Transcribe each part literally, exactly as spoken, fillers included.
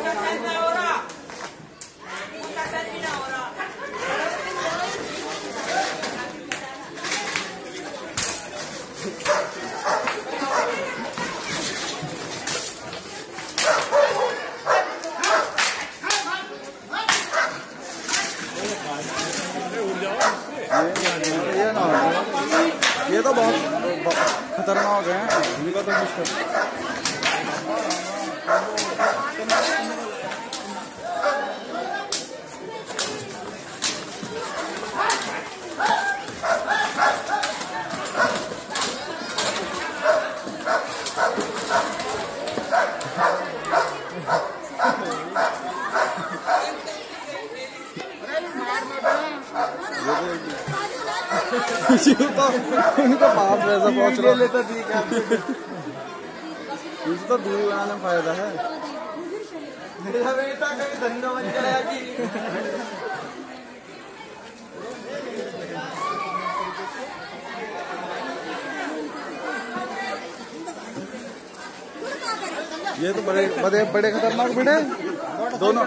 ये ना ये तो बहुत खतरनाक है, इनका तो मुश्किल। तो उनका पास वैसा पहुंच रहा लेता ठीक है, तो दूरी बनाने में फायदा है। मेरा बेटा कहीं धंधा बन जाएगा कि ये तो बड़े बड़े बड़े खतरनाक बेटे दोनों।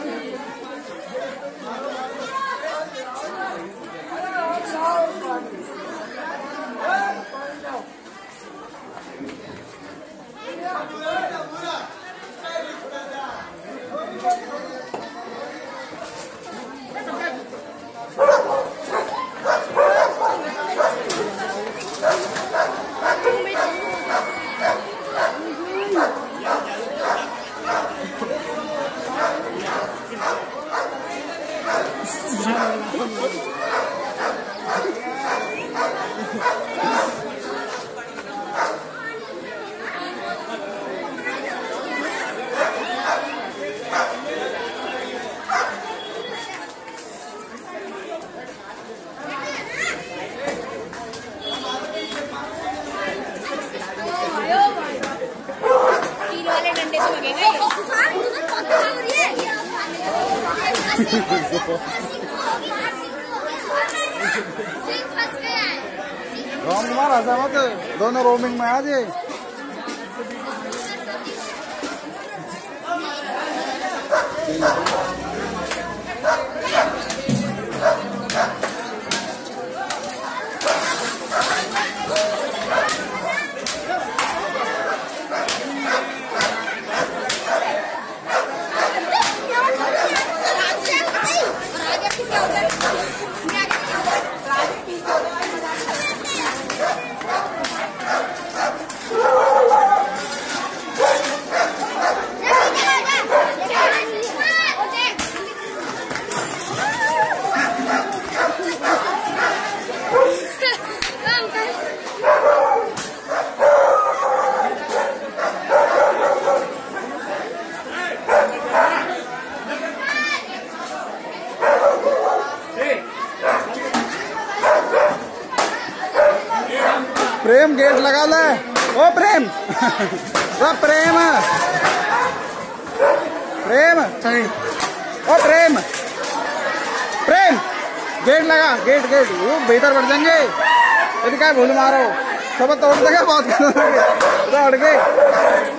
रोम मारा मत, दोनों रोमिंग में आ जाए। प्रेम गेट लगा ले, ओ प्रेम ओ प्रेम प्रेम ओ प्रेम प्रेम गेट लगा, गेट गेट वो बेहतर बढ़ जाएंगे। यदि क्या भूल मारो सब तोड़ देगा बहुत, अड़ गए।